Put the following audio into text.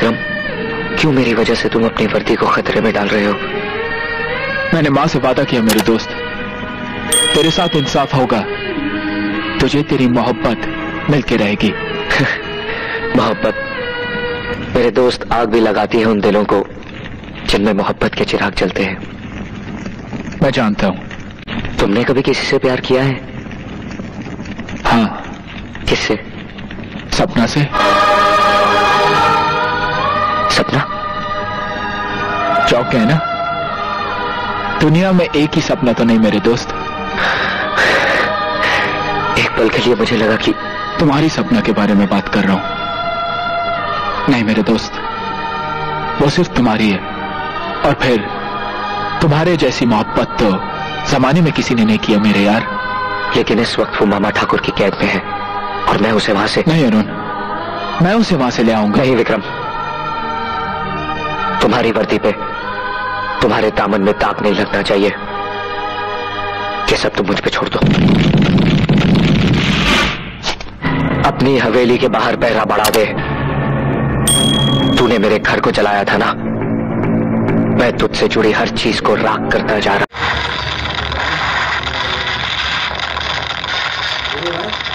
विक्रम, क्यों मेरी वजह से तुम अपनी वर्दी को खतरे में डाल रहे हो? मैंने माँ से वादा किया मेरे दोस्त, तेरे साथ इंसाफ होगा, तुझे तेरी मोहब्बत मिलके रहेगी। मोहब्बत? मेरे दोस्त, आग भी लगाती है उन दिलों को जिनमें मोहब्बत के चिराग जलते हैं। मैं जानता हूं। तुमने कभी किसी से प्यार किया है? हाँ। किससे? सपना से। सपना? चौक है ना, दुनिया में एक ही सपना तो नहीं मेरे दोस्त। एक पल के लिए मुझे लगा कि तुम्हारी सपना के बारे में बात कर रहा हूं। नहीं मेरे दोस्त, वो सिर्फ तुम्हारी है, और फिर तुम्हारे जैसी मोहब्बत तो जमाने में किसी ने नहीं किया मेरे यार। लेकिन इस वक्त वो मामा ठाकुर की कैद में है और मैं उसे वहां से... नहीं अरुण, मैं उसे वहां से ले आऊंगा। नहीं विक्रम, तुम्हारी वर्दी पे, तुम्हारे दामन में दाग नहीं लगना चाहिए। ये सब तुम मुझ पे छोड़ दो। अपनी हवेली के बाहर पहरा बढ़ा दे। तूने मेरे घर को जलाया था ना, मैं तुझसे जुड़ी हर चीज को राख करता जा रहा।